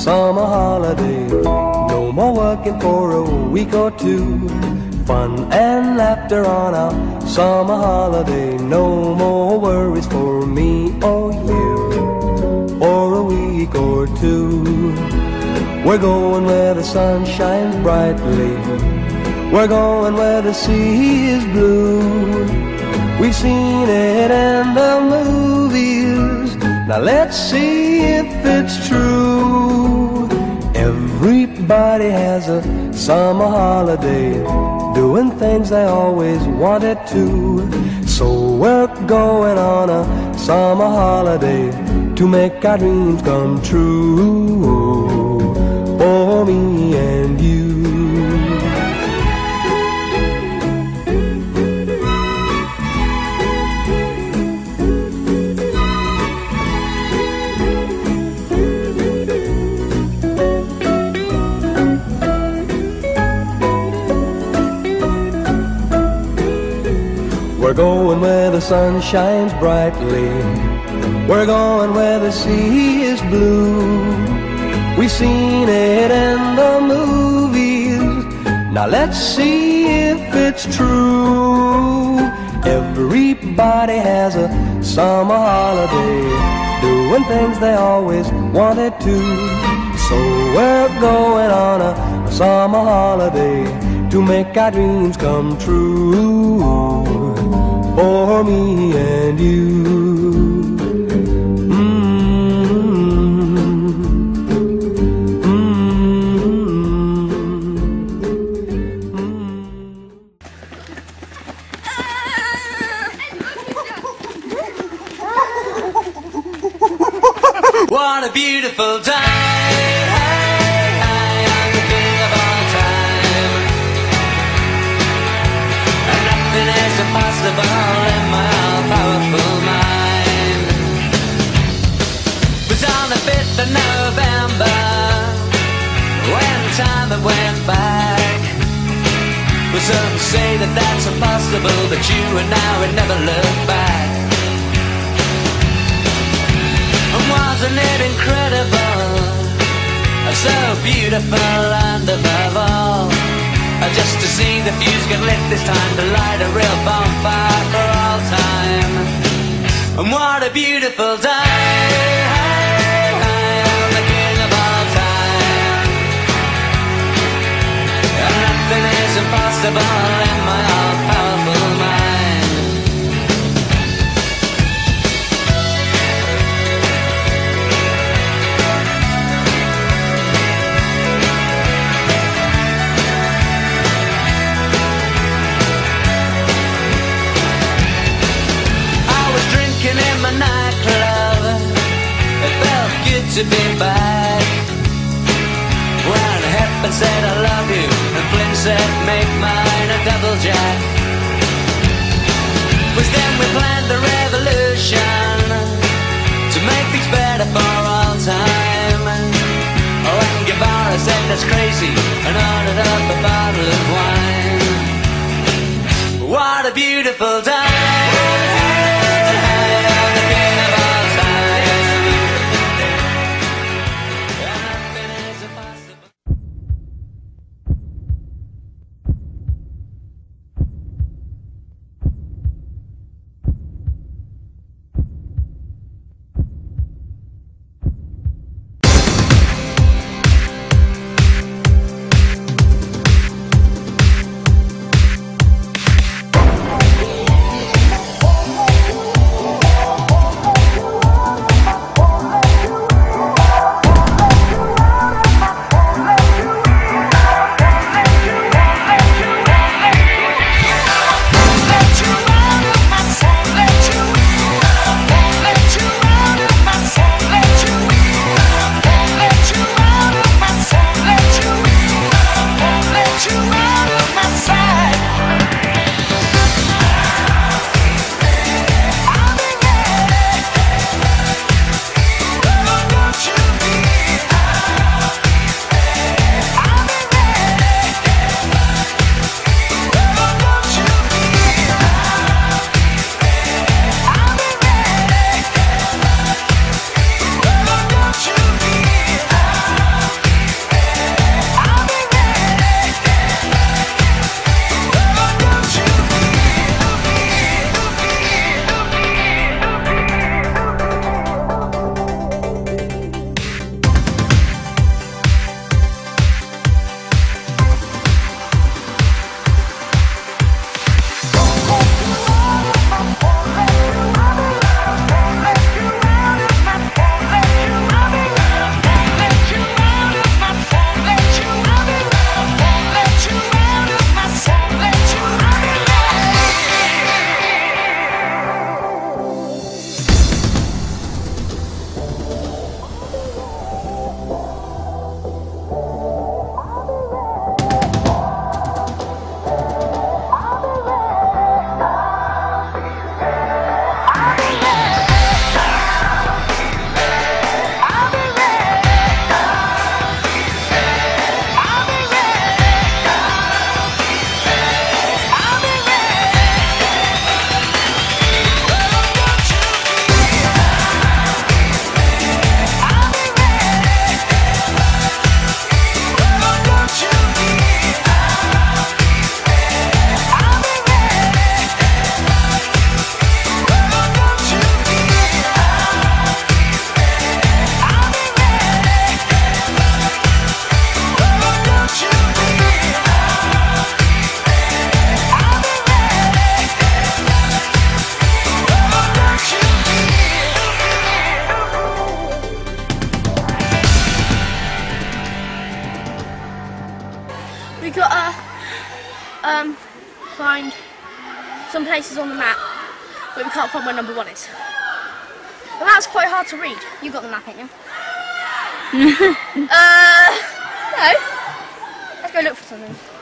summer holiday. No more working for a week or two. Fun and laughter on our summer holiday. No more worries for me or you for a week or two. We're going where the sun shines brightly. We're going where the sea is blue. We've seen it in the movies. Now let's see if it's true. Everybody has a summer holiday, doing things they always wanted to. So we're going on a summer holiday to make our dreams come true for me and you. We're going where the sun shines brightly. We're going where the sea is blue. We've seen it in the movies. Now let's see if it's true. Everybody has a summer holiday, doing things they always wanted to. So we're going on a summer holiday to make our dreams come true for me and you. What a beautiful day, I'm the king of all time, and nothing is impossible in my all-powerful mind. It was on the 5th of November when time had went back. Well, some say that that's impossible, but you and I would never look back. Wasn't it incredible? So beautiful, and above all, just to see the fuse get lit this time, to light a real bonfire for all time. And what a beautiful day, I'm the king of all time, and nothing is impossible in my all-powerful mind. In my nightclub, it felt good to be back. When Hepburn said I love you, and Flynn said make mine a double jack. Was then we planned a revolution to make things better for all time. Oh, and Guevara said that's crazy, and ordered up a bottle of wine. What a beautiful day. find some places on the map where we can't find where number 1 is. The map's quite hard to read. You got the map, ain't you? No. Let's go look for something.